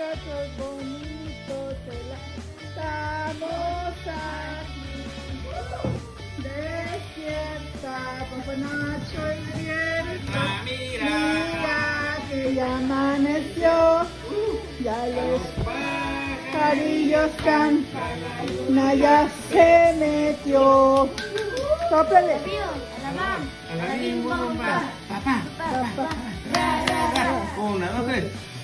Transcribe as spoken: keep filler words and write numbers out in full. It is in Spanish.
muchachos bonitos, estamos aquí. Despierta, Papá Nacho y viento. Mira, Mira que ya amaneció. Ya los pajarillos cantan. Naya se metió. Sóplale. a la bim, bom, pa. Papá, papá, papá. Una, dos, tres.